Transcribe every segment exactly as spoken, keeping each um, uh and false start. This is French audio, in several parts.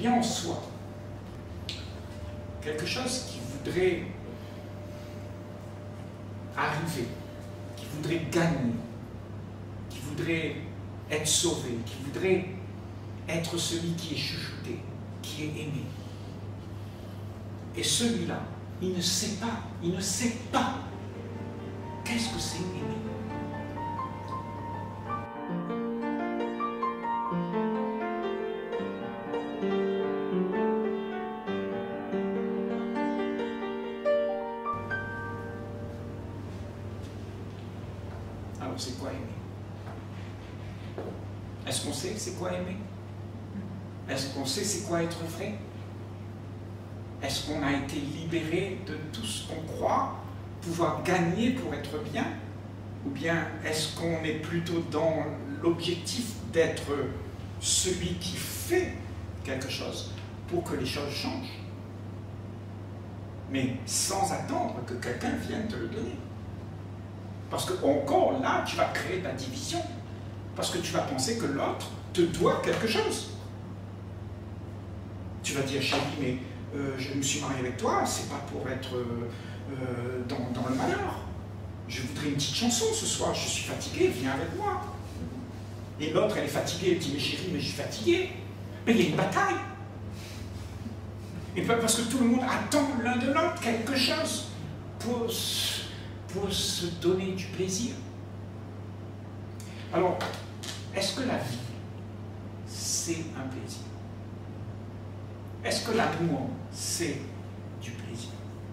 bien en soi quelque chose qui voudrait arriver, qui voudrait gagner, qui voudrait être sauvé, qui voudrait être celui qui est chouchouté, qui est aimé. Et celui-là, il ne sait pas, il ne sait pas qu'est-ce que c'est aimer. Alors c'est quoi aimer? Est-ce qu'on sait c'est quoi aimer? Est-ce qu'on sait c'est quoi être vrai? Est-ce qu'on a été libéré de tout ce qu'on croit pouvoir gagner pour être bien? Ou bien est-ce qu'on est plutôt dans l'objectif d'être celui qui fait quelque chose pour que les choses changent, mais sans attendre que quelqu'un vienne te le donner? Parce que encore là, tu vas créer de la division, parce que tu vas penser que l'autre te doit quelque chose. Tu vas dire, chérie, mais euh, je me suis marié avec toi, c'est pas pour être euh, euh, dans, dans le malheur. Je voudrais une petite chanson ce soir, je suis fatigué, viens avec moi. Et l'autre, elle est fatiguée, elle dit, mais chérie, mais je suis fatigué. Mais il y a une bataille. Et parce que tout le monde attend l'un de l'autre quelque chose pour, pour se donner du plaisir. Alors, est-ce que la vie, c'est un plaisir? Est-ce que l'amour, c'est du plaisir?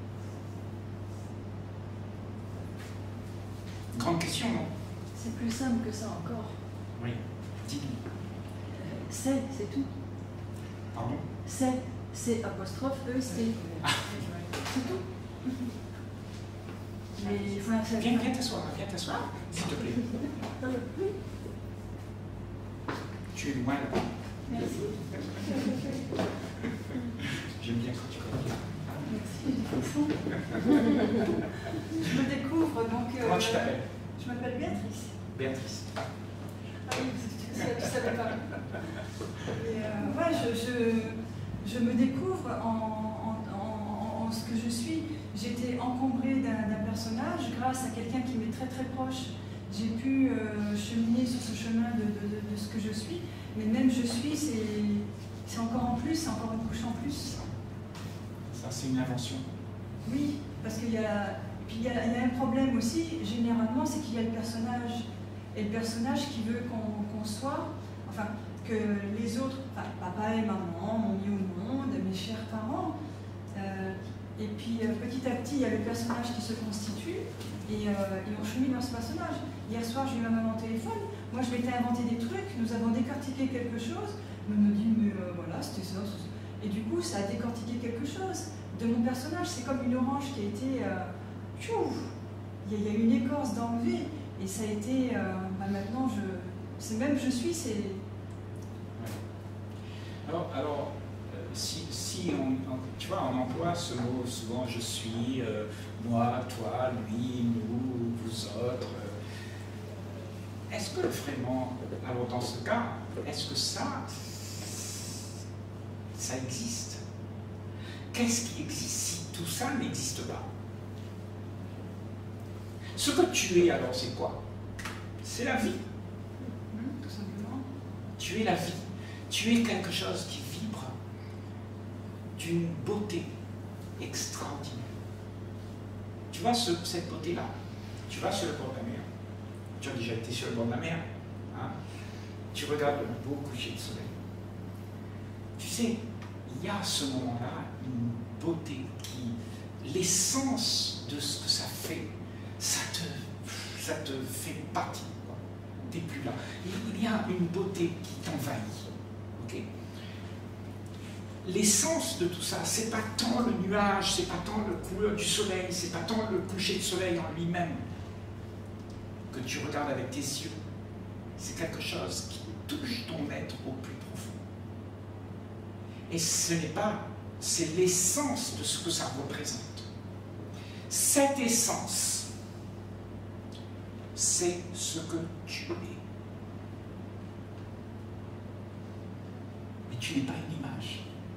Grande question, non? C'est plus simple que ça encore. Oui, dis-nous. C'est, c'est tout. Pardon? C'est, c'est apostrophe E, c'est. C'est tout. Mais il faut un faire. Viens, viens t'asseoir, viens t'asseoir, s'il te plaît. Tu es loin là-bas. Merci. J'aime bien quand tu connais. Merci. Je me découvre donc. Euh, Comment tu t'appelles? Je m'appelle Béatrice. Béatrice. Ah oui, tu ne savais pas. Et euh, ouais, je, je, je me découvre en, en, en, en ce que je suis. J'étais encombrée d'un personnage grâce à quelqu'un qui m'est très très proche. J'ai pu euh, cheminer sur ce chemin de, de, de, de ce que je suis. Mais même je suis, c'est encore en plus, c'est encore une couche en plus. Ça, c'est une invention. Oui, parce qu'il y a, puis il y a, il y a un problème aussi, généralement, c'est qu'il y a le personnage. Et le personnage qui veut qu'on qu'on soit, enfin, que les autres, enfin, papa et maman m'ont mis au monde, mes chers parents. Euh, et puis euh, petit à petit, il y a le personnage qui se constitue, et, euh, et on chemine dans ce personnage. Hier soir, j'ai eu ma maman au téléphone. Moi, je m'étais inventé des trucs, nous avons décortiqué quelque chose. Elle me dit, mais euh, voilà, c'était ça, ça. Et du coup, ça a décortiqué quelque chose de mon personnage. C'est comme une orange qui a été... Euh, tchouf, il y, a, il y a une écorce d'enlever. Et ça a été... Euh, bah maintenant, je, c'est même je suis, c'est... Alors, alors euh, si, si on, on, tu vois, on emploie ce mot souvent, je suis, euh, moi, toi, lui, nous, vous autres... Euh, est-ce que vraiment, alors dans ce cas, est-ce que ça, ça existe? Qu'est-ce qui existe si tout ça n'existe pas? Ce que tu es alors, c'est quoi? C'est la vie. Mmh, tout simplement. Tu es la vie. Tu es quelque chose qui vibre d'une beauté extraordinaire. Tu vois ce, cette beauté-là, tu vas sur le bord de la mer. Tu as déjà été sur le bord de la mer, hein? Tu regardes le beau coucher de soleil. Tu sais, il y a à ce moment-là une beauté qui, l'essence de ce que ça fait, ça te, ça te fait partie. Tu n'es plus là. Il y a une beauté qui t'envahit. Okay? L'essence de tout ça, c'est pas tant le nuage, c'est pas tant la couleur du soleil, c'est pas tant le coucher de soleil en lui-même que tu regardes avec tes yeux. C'est quelque chose qui touche ton être au plus profond. Et ce n'est pas, c'est l'essence de ce que ça représente. Cette essence, c'est ce que tu es. Mais tu n'es pas une image.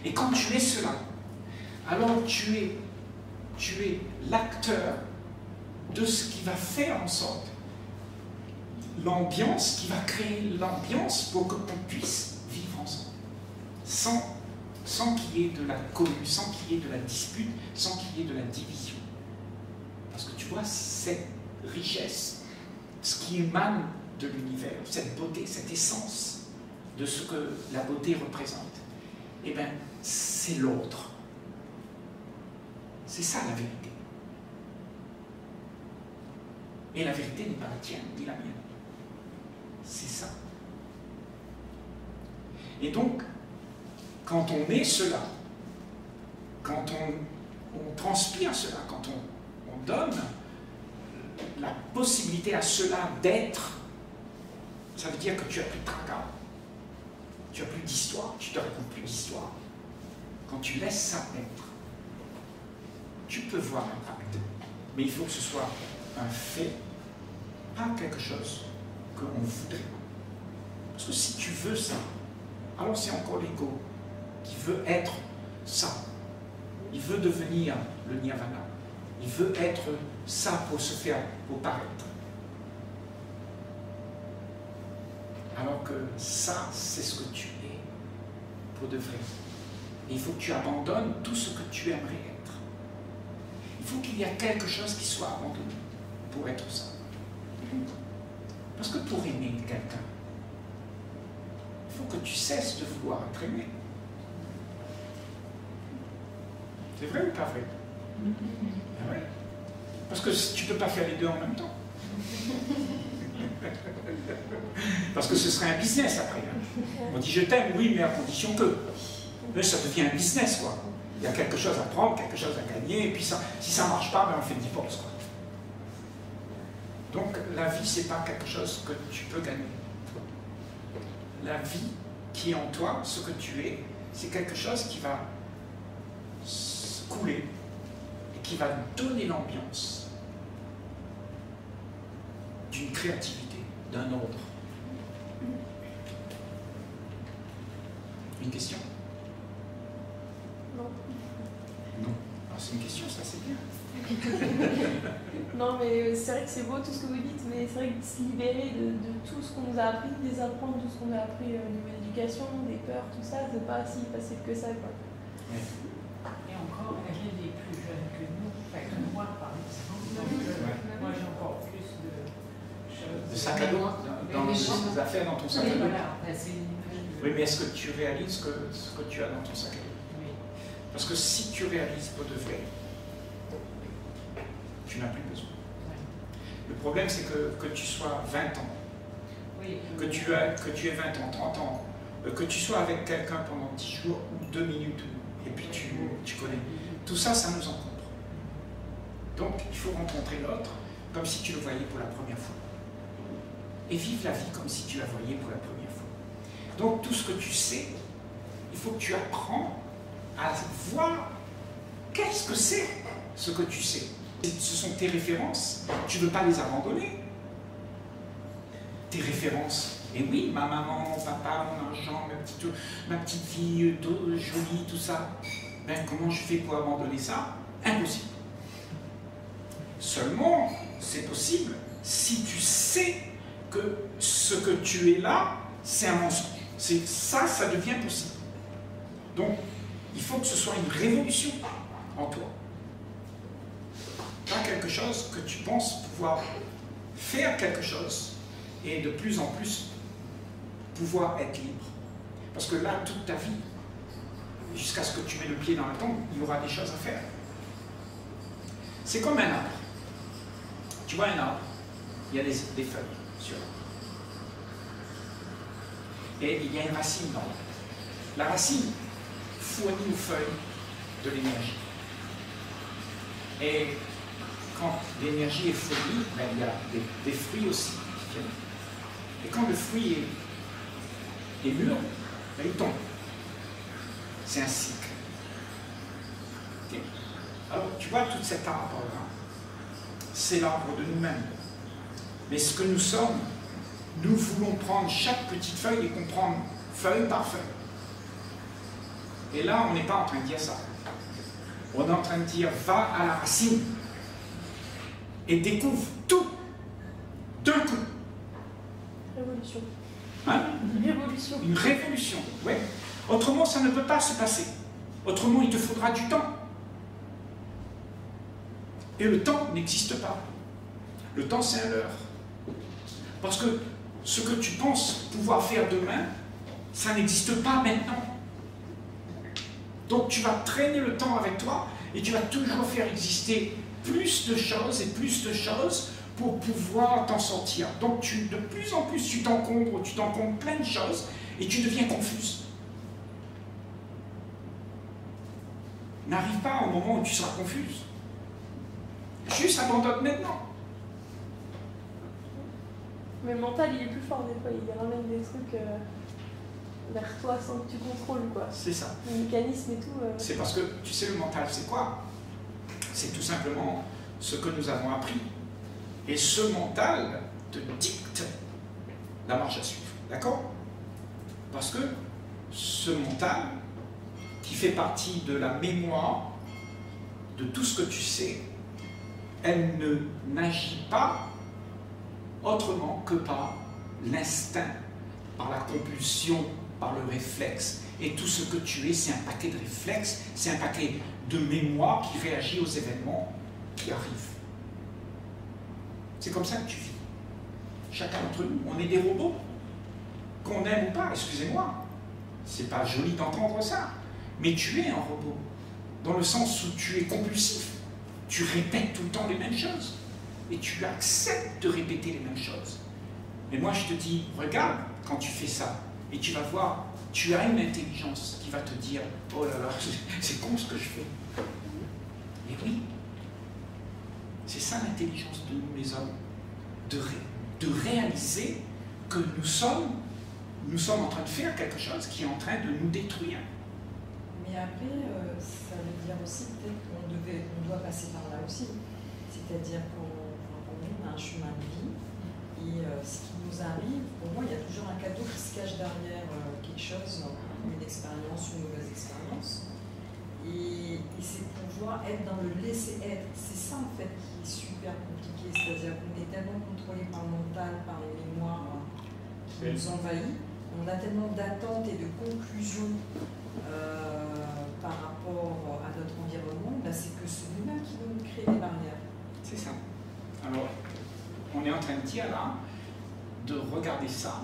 Et quand tu es cela, alors tu es, tu es l'acteur de ce qui va faire en sorte l'ambiance, qui va créer l'ambiance pour que l'on puisse vivre ensemble. Sans, sans qu'il y ait de la commune, sans qu'il y ait de la dispute, sans qu'il y ait de la division. Parce que tu vois, cette richesse, ce qui émane de l'univers, cette beauté, cette essence de ce que la beauté représente, eh bien, c'est l'autre. C'est ça la vérité. Et la vérité n'est pas la tienne, ni la mienne. C'est ça. Et donc, quand on est cela, quand on, on transpire cela, quand on, on donne la possibilité à cela d'être, ça veut dire que tu n'as plus de tracas, tu n'as plus d'histoire, tu ne te racontes plus d'histoire. Quand tu laisses ça être, tu peux voir l'impact, mais il faut que ce soit un fait, pas quelque chose qu'on voudrait. Parce que si tu veux ça, alors c'est encore l'ego qui veut être ça. Il veut devenir le nirvana. Il veut être ça pour se faire, pour paraître. Alors que ça, c'est ce que tu es pour de vrai. Et il faut que tu abandonnes tout ce que tu aimerais être. Il faut qu'il y ait quelque chose qui soit abandonné pour être ça. Parce que pour aimer quelqu'un, il faut que tu cesses de vouloir être aimé. C'est vrai ou pas vrai? Ah ouais. Parce que tu ne peux pas faire les deux en même temps. Parce que ce serait un business après. On dit je t'aime, oui, mais à condition que. Mais ça devient un business, quoi. Il y a quelque chose à prendre, quelque chose à gagner, et puis ça, si ça ne marche pas, ben on fait le divorce, quoi. Donc la vie, ce n'est pas quelque chose que tu peux gagner. La vie qui est en toi, ce que tu es, c'est quelque chose qui va couler et qui va donner l'ambiance d'une créativité, d'un ordre. Une question? Non. Non. Alors c'est une question, ça c'est bien. Non, mais c'est vrai que c'est beau tout ce que vous dites, mais c'est vrai que se libérer de, de tout ce qu'on nous a appris, désapprendre tout ce qu'on a appris au niveau de l'éducation, des peurs, tout ça, c'est pas si facile que ça, quoi. Oui. Et encore, elle est plus jeune que nous, enfin que moi par exemple. Donc, euh, ouais. Moi j'ai encore plus de choses. De sac à dos, dans les affaires dans ton sac à dos. Voilà, ben, c'est une image de... Oui, mais est-ce que tu réalises que, ce que tu as dans ton sac à dos? Oui. Parce que si tu réalises pour de vrai, tu n'as plus besoin. Ouais. Le problème, c'est que, que tu sois vingt ans, Oui. que tu, as, que tu aies vingt ans, trente ans, que tu sois avec quelqu'un pendant dix jours ou deux minutes, et puis tu, tu connais. Tout ça, ça nous encombre. Donc, il faut rencontrer l'autre comme si tu le voyais pour la première fois. Et vivre la vie comme si tu la voyais pour la première fois. Donc, tout ce que tu sais, il faut que tu apprends à voir qu'est-ce que c'est ce que tu sais. Ce sont tes références, tu ne veux pas les abandonner. Tes références, et oui, ma maman, mon papa, mon argent, ma petite, ma petite fille jolie, tout ça. Ben, comment je fais pour abandonner ça? Impossible. Seulement, c'est possible si tu sais que ce que tu es là, c'est un mensonge. C'est ça, ça devient possible. Donc, il faut que ce soit une révolution en toi. Pas quelque chose que tu penses pouvoir faire quelque chose et de plus en plus pouvoir être libre. Parce que là, toute ta vie, jusqu'à ce que tu mets le pied dans la tombe, il y aura des choses à faire. C'est comme un arbre. Tu vois un arbre, il y a des, des feuilles sur l'arbre. Et il y a une racine dans l'arbre. La racine fournit aux feuilles de l'énergie. Et quand l'énergie est fournie, ben, il y a des, des fruits aussi qui viennent. Et quand le fruit est, est mûr, ben, il tombe. C'est un cycle. Okay. Alors, tu vois, tout cet arbre-là, c'est l'arbre de nous-mêmes. Mais ce que nous sommes, nous voulons prendre chaque petite feuille et comprendre feuille par feuille. Et là, on n'est pas en train de dire ça. On est en train de dire, va à la racine et découvre tout d'un coup. Révolution. Hein? Une révolution. Une révolution, oui. Autrement, ça ne peut pas se passer. Autrement, il te faudra du temps. Et le temps n'existe pas. Le temps, c'est un leurre. Parce que ce que tu penses pouvoir faire demain, ça n'existe pas maintenant. Donc tu vas traîner le temps avec toi et tu vas toujours faire exister plus de choses et plus de choses pour pouvoir t'en sortir. Donc tu, de plus en plus tu t'encombres, tu t'encombres plein de choses et tu deviens confuse. N'arrive pas au moment où tu seras confuse. Juste abandonne maintenant. Mais le mental, il est plus fort des fois, il ramène des trucs euh, vers toi sans que tu contrôles, quoi. C'est ça. Le mécanisme et tout. Euh... C'est parce que, tu sais, le mental, c'est quoi? C'est tout simplement ce que nous avons appris. Et ce mental te dicte la marche à suivre. D'accord? Parce que ce mental, qui fait partie de la mémoire de tout ce que tu sais, elle ne n'agit pas autrement que par l'instinct, par la compulsion, par le réflexe. Et tout ce que tu es, c'est un paquet de réflexes, c'est un paquet de mémoire qui réagit aux événements qui arrivent. C'est comme ça que tu vis. Chacun d'entre nous, on est des robots. Qu'on aime ou pas, excusez-moi. C'est pas joli d'entendre ça. Mais tu es un robot. Dans le sens où tu es compulsif. Tu répètes tout le temps les mêmes choses. Et tu acceptes de répéter les mêmes choses. Mais moi, je te dis, regarde quand tu fais ça. Et tu vas voir, tu as une intelligence qui va te dire, oh là là, c'est con ce que je fais. Et oui, c'est ça l'intelligence de nous les hommes. De, ré, de réaliser que nous sommes, nous sommes en train de faire quelque chose qui est en train de nous détruire. Mais après, euh, ça veut dire aussi peut-être qu'on devait, on doit passer par là aussi. C'est-à-dire qu'on on a un chemin de vie et euh, ce qui nous arrive, pour moi, il y a toujours un cadeau qui se cache derrière euh, quelque chose, une expérience, une mauvaise expérience. Et, et c'est pouvoir être dans le laisser-être. C'est ça en fait qui est super compliqué. C'est-à-dire qu'on est tellement contrôlé par le mental, par les mémoires qui nous envahissent. On a tellement d'attentes et de conclusions euh, par rapport à notre environnement, ben c'est que c'est nous-mêmes qui va nous créer des barrières. C'est ça. Alors, on est en train de dire là, de regarder ça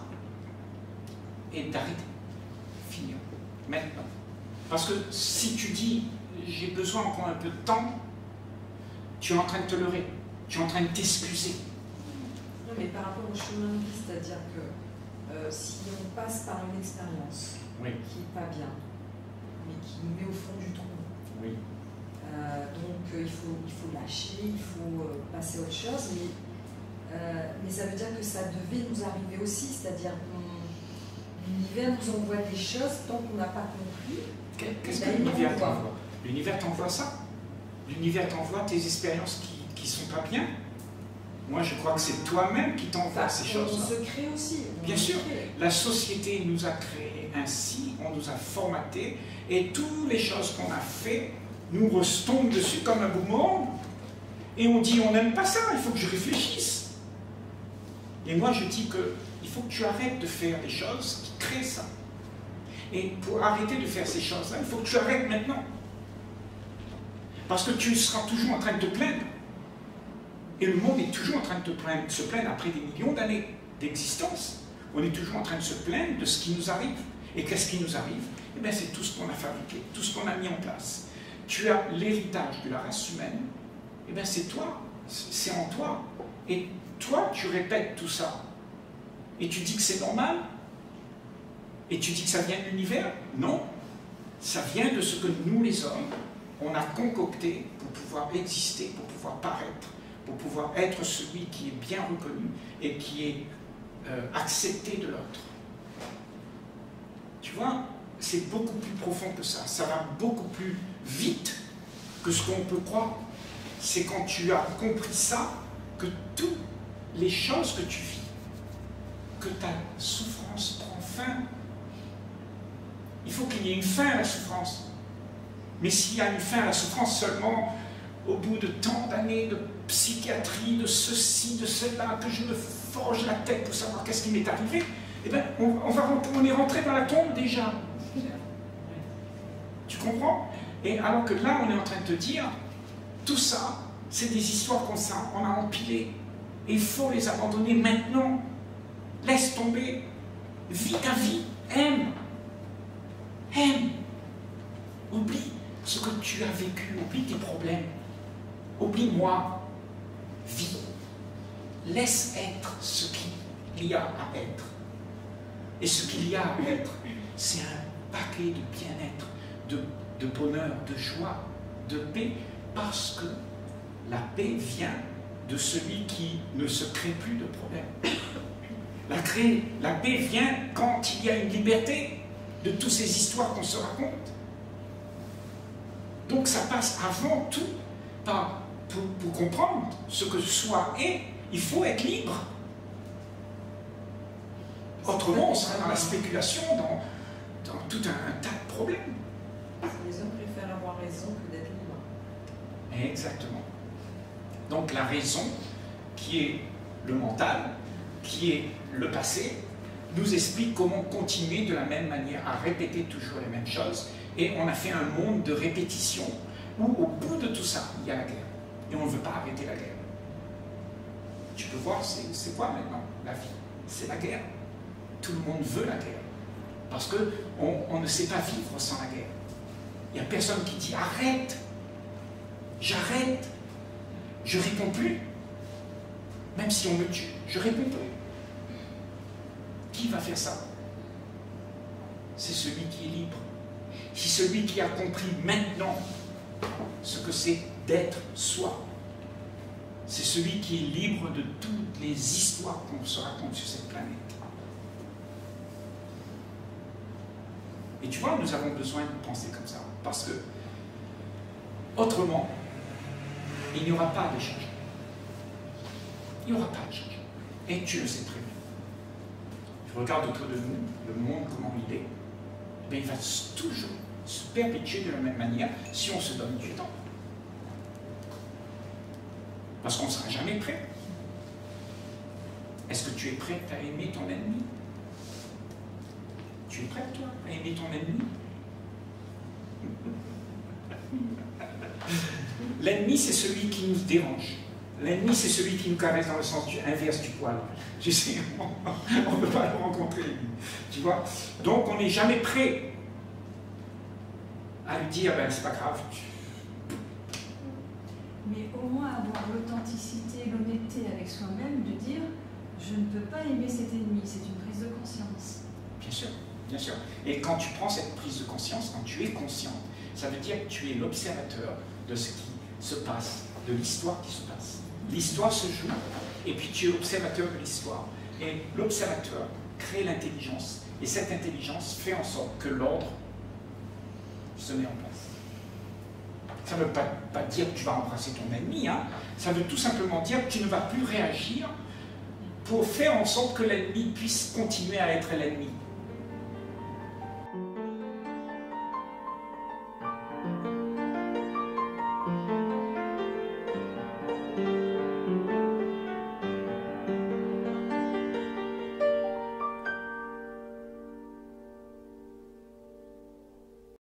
et d'arrêter. Finir. Maintenant. Parce que si tu dis, j'ai besoin encore un peu de temps, tu es en train de te leurrer. Tu es en train de t'excuser. Non, mais par rapport au chemin de vie, c'est-à-dire que euh, si on passe par une expérience oui. qui n'est pas bien, mais qui nous met au fond du trou, oui. Euh, donc euh, il, faut, il faut lâcher, il faut euh, passer à autre chose, mais, euh, mais ça veut dire que ça devait nous arriver aussi, c'est-à-dire que l'univers nous envoie des choses tant qu'on n'a pas compris. Qu'est-ce que l'univers t'envoie? L'univers t'envoie ça. L'univers t'envoie tes expériences qui ne sont pas bien. Moi, je crois que c'est toi-même qui t'envoie enfin, ces choses-là. On se crée aussi. Bien sûr, la société nous a créés ainsi, on nous a formatés, et toutes les choses qu'on a fait nous retombent dessus comme un boomerang. Et on dit, on n'aime pas ça, il faut que je réfléchisse. Et moi, je dis qu'il faut que tu arrêtes de faire des choses qui créent ça. Et pour arrêter de faire ces choses-là, il faut que tu arrêtes maintenant. Parce que tu seras toujours en train de te plaindre. Et le monde est toujours en train de te plaindre, se plaindre après des millions d'années d'existence. On est toujours en train de se plaindre de ce qui nous arrive. Et qu'est-ce qui nous arrive? Eh bien, c'est tout ce qu'on a fabriqué, tout ce qu'on a mis en place. Tu as l'héritage de la race humaine. Eh bien, c'est toi, c'est en toi. Et toi, tu répètes tout ça. Et tu dis que c'est normal. Et tu dis que ça vient de l'univers? Non. Ça vient de ce que nous, les hommes, on a concocté pour pouvoir exister, pour pouvoir paraître, pour pouvoir être celui qui est bien reconnu et qui est euh, accepté de l'autre. Tu vois, c'est beaucoup plus profond que ça. Ça va beaucoup plus vite que ce qu'on peut croire. C'est quand tu as compris ça que toutes les choses que tu vis, que ta souffrance prend fin. Il faut qu'il y ait une fin à la souffrance. Mais s'il y a une fin à la souffrance seulement au bout de tant d'années de psychiatrie, de ceci, de cela, que je me forge la tête pour savoir qu'est-ce qui m'est arrivé, eh bien, on, on, va, on est rentré dans la tombe déjà. Tu comprends? Et alors que là, on est en train de te dire, tout ça, c'est des histoires qu'on on a empilées. Et il faut les abandonner maintenant. Laisse tomber. Vis ta vie. Aime. Aime. Oublie ce que tu as vécu. Oublie tes problèmes. Oublie-moi. Vis. Laisse être ce qu'il y a à être. Et ce qu'il y a à être, c'est un paquet de bien-être, de, de bonheur, de joie, de paix, parce que la paix vient de celui qui ne se crée plus de problème. La, crée, la paix vient quand il y a une liberté de toutes ces histoires qu'on se raconte. Donc ça passe avant tout par, pour, pour comprendre ce que soi est, il faut être libre. Autrement, on sera dans la spéculation, dans, dans tout un, un tas de problèmes. Les hommes préfèrent avoir raison que d'être libre. Exactement. Donc la raison, qui est le mental, qui est le passé, nous explique comment continuer de la même manière à répéter toujours les mêmes choses. Et on a fait un monde de répétition où au bout de tout ça, il y a la guerre. Et on ne veut pas arrêter la guerre. Tu peux voir, c'est quoi maintenant la vie? C'est la guerre. Tout le monde veut la guerre. Parce qu'on on ne sait pas vivre sans la guerre. Il n'y a personne qui dit arrête, j'arrête, je ne réponds plus. Même si on me tue, je ne réponds plus. Qui va faire ça? C'est celui qui est libre. C'est celui qui a compris maintenant ce que c'est d'être soi. C'est celui qui est libre de toutes les histoires qu'on se raconte sur cette planète. Et tu vois, nous avons besoin de penser comme ça. Parce que, autrement, il n'y aura pas de changement. Il n'y aura pas de changement. Et tu le sais très bien. Tu regardes autour de nous, le monde, comment il est, mais il va toujours se perpétuer de la même manière si on se donne du temps. Parce qu'on ne sera jamais prêt. Est-ce que tu es prêt à aimer ton ennemi? Tu es prêt, toi, à aimer ton ennemi? L'ennemi, c'est celui qui nous dérange. L'ennemi, c'est celui qui nous caresse dans le sens du, inverse du poil. Je sais, on ne peut pas le rencontrer, tu vois. Donc, on n'est jamais prêt à lui dire, ben, c'est pas grave. Mais au moins avoir l'authenticité, l'honnêteté avec soi-même, de dire, je ne peux pas aimer cet ennemi, c'est une prise de conscience. Bien sûr, bien sûr. Et quand tu prends cette prise de conscience, quand tu es conscient, ça veut dire que tu es l'observateur de ce qui se passe, de l'histoire qui se passe. L'histoire se joue, et puis tu es observateur de l'histoire. Et l'observateur crée l'intelligence, et cette intelligence fait en sorte que l'ordre se met en place. Ça ne veut pas, pas dire que tu vas embrasser ton ennemi, hein. Ça veut tout simplement dire que tu ne vas plus réagir pour faire en sorte que l'ennemi puisse continuer à être l'ennemi.